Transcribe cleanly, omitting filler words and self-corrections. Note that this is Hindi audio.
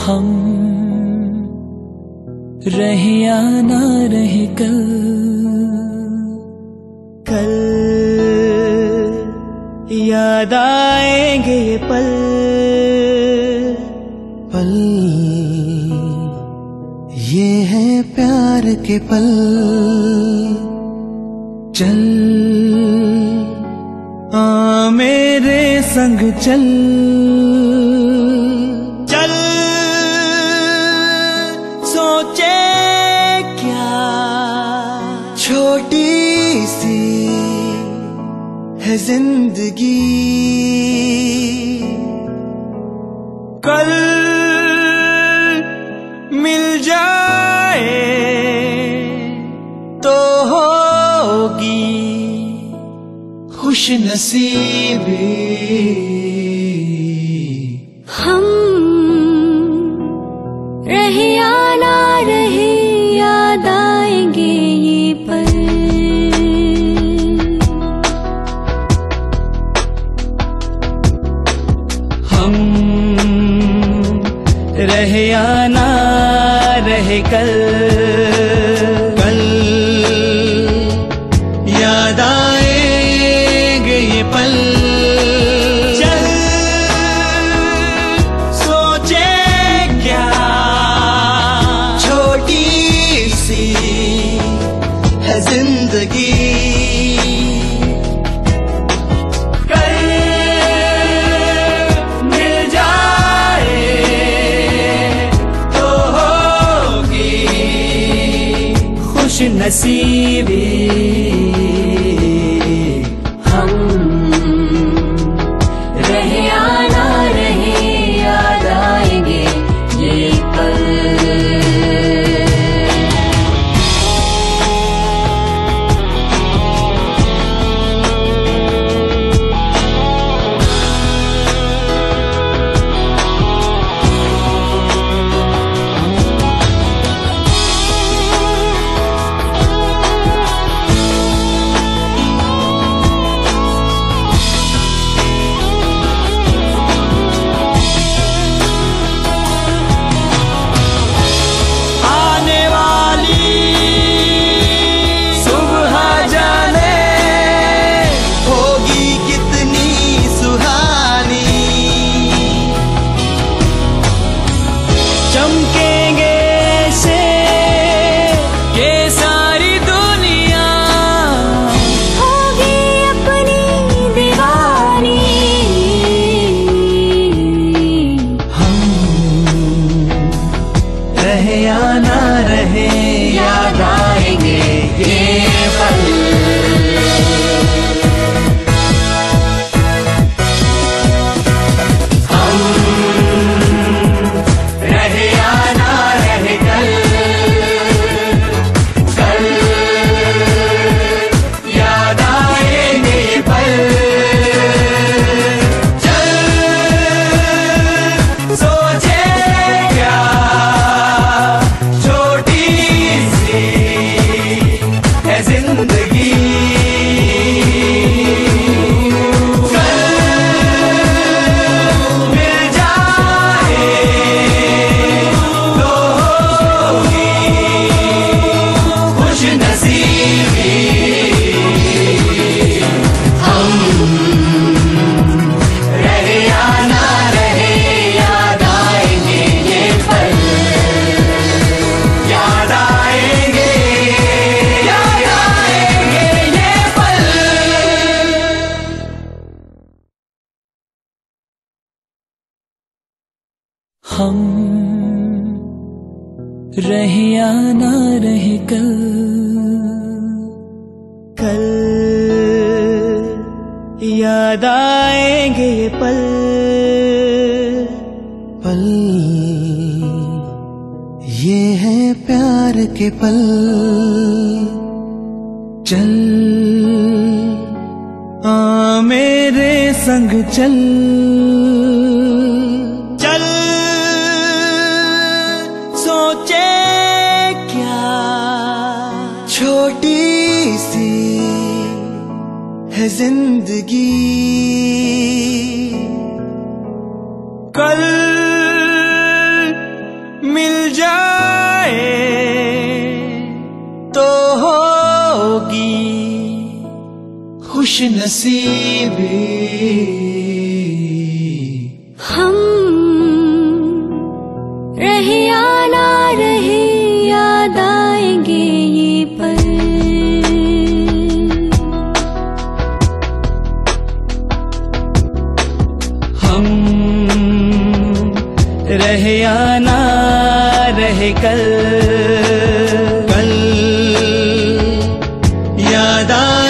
हम रहे या ना रहे कल, कल याद आएंगे ये पल, पल ये है प्यार के पल। चल आ मेरे संग चल, चल सोचे क्या छोटी सी है जिंदगी, कल मिल जाए तो होगी खुश नसीबी। हम रहे या ना रहे याद आएंगे ये पल। हम रहे या ना रहे कल, कल याद आएंगे ये पल। चल सोचे क्या छोटी सी है जिंदगी, कल मिल जाए तो होगी खुश नसीबी। हम रहे या ना रहे याद आएंगे ये पल। आने वाली सुबह जाने होगी कितनी सुहानी, चमकेंगे से ये सारी दुनिया, होगी अपनी दीवानी। हम रहे या ना रहे याद आएंगे ये पल। हम रहे या ना रहे कल, कल याद आएंगे ये पल। चल सोचे क्या छोटी सी है जिंदगी, कल मिल जाए तो होगी खुश नसीबी। हम रहे या ना रहे याद आएंगे ये पल, याद आएंगे ये पल। हम रहे या ना रहे कल, कल याद आएंगे ये पल, पल ये है प्यार के पल। चल आ मेरे संग चल, चल सोचे क्या छोटी सी है जिंदगी, कल खुश नसीबी हम रहे या ना रहे याद आएंगे ये पल। हम रहे या ना रहे कल, कल याद